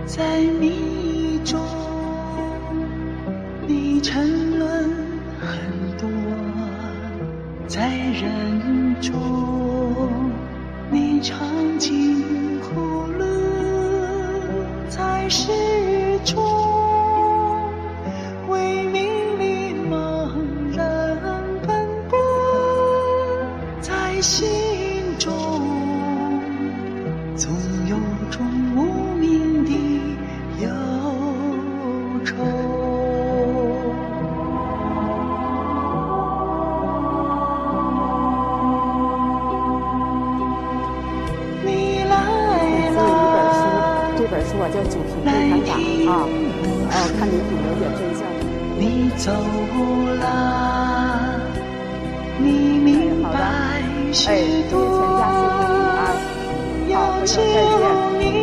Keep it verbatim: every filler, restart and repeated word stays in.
在迷中，你沉沦很多，在人中，你尝尽苦乐，在诗中，为名利茫然奔波，在心中，总有种无名的忧愁。你来了， 这本书啊叫《主题对谈档》啊，呃，看你挺有点真相。 你走了，你明白许多，要救你